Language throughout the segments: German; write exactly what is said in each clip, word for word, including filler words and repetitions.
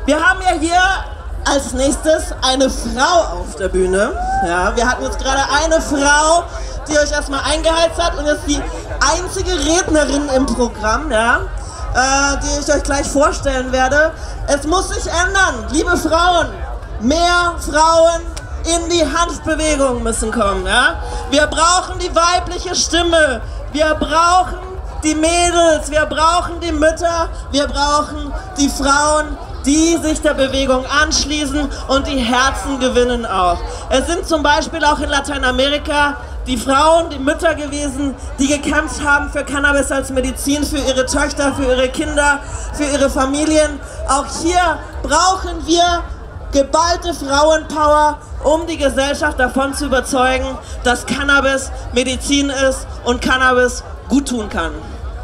Wir haben ja hier als nächstes eine Frau auf der Bühne. Ja, wir hatten jetzt gerade eine Frau, die euch erstmal eingeheizt hat und ist die einzige Rednerin im Programm, ja, äh, die ich euch gleich vorstellen werde. Es muss sich ändern, liebe Frauen. Mehr Frauen in die Handbewegung müssen kommen. Ja? Wir brauchen die weibliche Stimme. Wir brauchen die Mädels. Wir brauchen die Mütter. Wir brauchen die Frauen, die sich der Bewegung anschließen und die Herzen gewinnen auch. Es sind zum Beispiel auch in Lateinamerika die Frauen, die Mütter gewesen, die gekämpft haben für Cannabis als Medizin, für ihre Töchter, für ihre Kinder, für ihre Familien. Auch hier brauchen wir geballte Frauenpower, um die Gesellschaft davon zu überzeugen, dass Cannabis Medizin ist und Cannabis gut tun kann.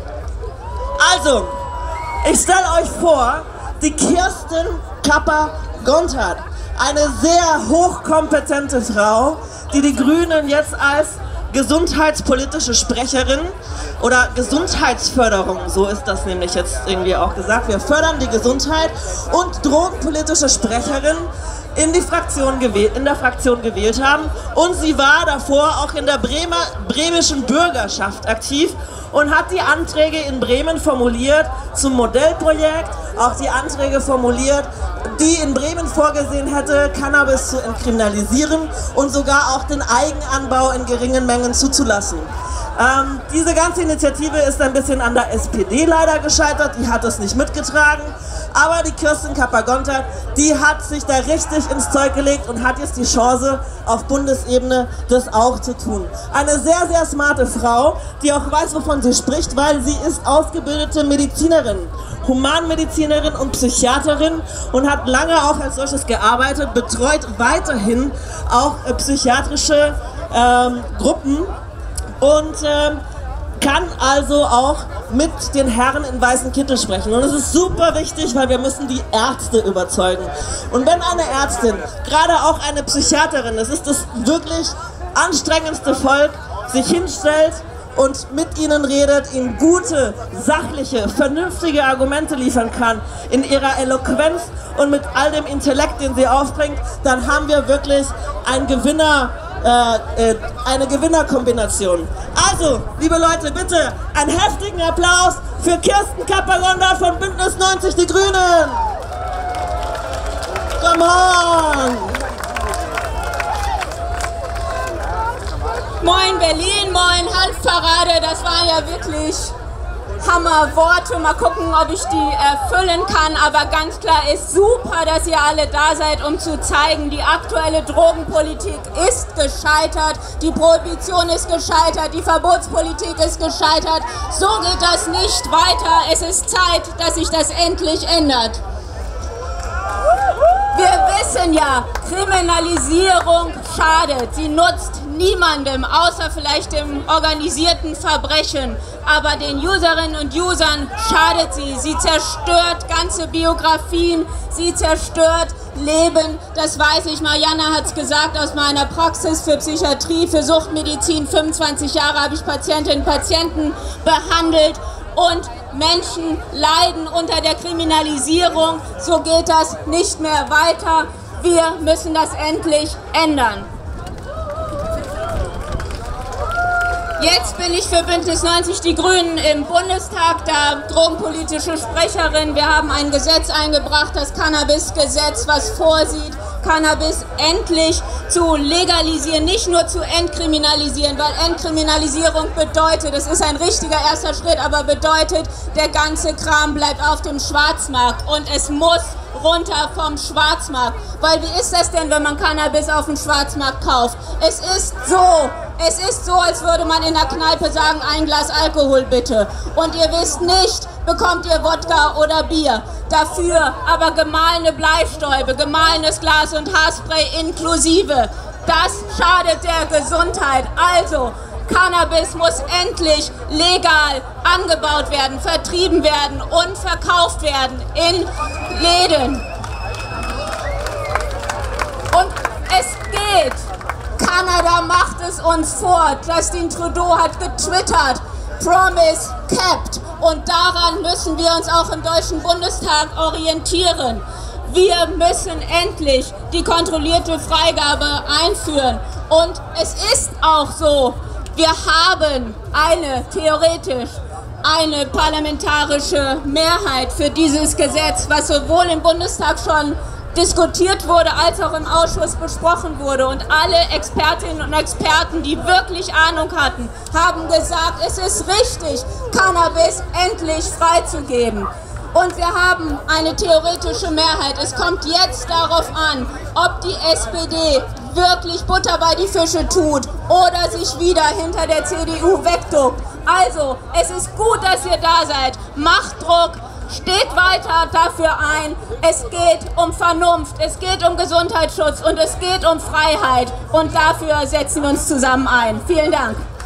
Also, ich stelle euch vor, die Kirsten Kappa-Gontard, eine sehr hochkompetente Frau, die die Grünen jetzt als gesundheitspolitische Sprecherin oder Gesundheitsförderung, so ist das nämlich jetzt irgendwie auch gesagt, wir fördern die Gesundheit und drogenpolitische Sprecherin in, die Fraktion gewählt, in der Fraktion gewählt haben, und sie war davor auch in der Bremer, bremischen Bürgerschaft aktiv und hat die Anträge in Bremen formuliert zum Modellprojekt, auch die Anträge formuliert, die in Bremen vorgesehen hätte, Cannabis zu entkriminalisieren und sogar auch den Eigenanbau in geringen Mengen zuzulassen. Ähm, diese ganze Initiative ist ein bisschen an der S P D leider gescheitert, die hat es nicht mitgetragen, aber die Kirsten Kappa-Gontard, die hat sich da richtig ins Zeug gelegt und hat jetzt die Chance, auf Bundesebene das auch zu tun. Eine sehr, sehr smarte Frau, die auch weiß, wovon sie spricht, weil sie ist ausgebildete Medizinerin, Humanmedizinerin und Psychiaterin und hat lange auch als solches gearbeitet, betreut weiterhin auch äh, psychiatrische ähm, Gruppen und ähm, kann also auch mit den Herren in weißen Kittel sprechen. Und es ist super wichtig, weil wir müssen die Ärzte überzeugen. Und wenn eine Ärztin, gerade auch eine Psychiaterin, das ist das wirklich anstrengendste Volk, sich hinstellt und mit ihnen redet, ihnen gute, sachliche, vernünftige Argumente liefern kann, in ihrer Eloquenz und mit all dem Intellekt, den sie aufbringt, dann haben wir wirklich einen Gewinner, äh, äh, eine Gewinnerkombination. Also, liebe Leute, bitte einen heftigen Applaus für Kirsten Kappa-Gontard von Bündnis neunzig Die Grünen. Come on! Moin Berlin, moin Hanfparade, das waren ja wirklich Hammerworte. Mal gucken, ob ich die erfüllen kann, aber ganz klar ist super, dass ihr alle da seid, um zu zeigen, die aktuelle Drogenpolitik ist gescheitert, die Prohibition ist gescheitert, die Verbotspolitik ist gescheitert. So geht das nicht weiter. Es ist Zeit, dass sich das endlich ändert. Wir wissen ja, Kriminalisierung schadet, sie nutzt niemandem, außer vielleicht dem organisierten Verbrechen. Aber den Userinnen und Usern schadet sie. Sie zerstört ganze Biografien, sie zerstört Leben. Das weiß ich, Marianne hat es gesagt, aus meiner Praxis für Psychiatrie, für Suchtmedizin. fünfundzwanzig Jahre habe ich Patientinnen und Patienten behandelt. Und Menschen leiden unter der Kriminalisierung. So geht das nicht mehr weiter. Wir müssen das endlich ändern. Jetzt bin ich für Bündnis neunzig Die Grünen im Bundestag, da drogenpolitische Sprecherin. Wir haben ein Gesetz eingebracht, das Cannabis-Gesetz, was vorsieht, Cannabis endlich zu legalisieren, nicht nur zu entkriminalisieren, weil Entkriminalisierung bedeutet, das ist ein richtiger erster Schritt, aber bedeutet, der ganze Kram bleibt auf dem Schwarzmarkt und es muss runter vom Schwarzmarkt. Weil wie ist das denn, wenn man Cannabis auf dem Schwarzmarkt kauft? Es ist so, es ist so, als würde man in der Kneipe sagen, ein Glas Alkohol bitte. Und ihr wisst nicht, bekommt ihr Wodka oder Bier. Dafür aber gemahlene Bleistäube, gemahlenes Glas und Haarspray inklusive. Das schadet der Gesundheit. Also, Cannabis muss endlich legal angebaut werden, vertrieben werden und verkauft werden in Läden. Und es geht. Kanada macht es uns vor. Justin Trudeau hat getwittert, Promise kept. Und daran müssen wir uns auch im Deutschen Bundestag orientieren. Wir müssen endlich die kontrollierte Freigabe einführen. Und es ist auch so, wir haben eine, theoretisch, eine parlamentarische Mehrheit für dieses Gesetz, was sowohl im Bundestag schon diskutiert wurde, als auch im Ausschuss besprochen wurde. Und alle Expertinnen und Experten, die wirklich Ahnung hatten, haben gesagt, es ist richtig, Cannabis endlich freizugeben. Und wir haben eine theoretische Mehrheit. Es kommt jetzt darauf an, ob die S P D wirklich Butter bei die Fische tut oder sich wieder hinter der C D U wegduckt. Also, es ist gut, dass ihr da seid. Macht Druck, steht weiter dafür ein. Es geht um Vernunft, es geht um Gesundheitsschutz und es geht um Freiheit. Und dafür setzen wir uns zusammen ein. Vielen Dank.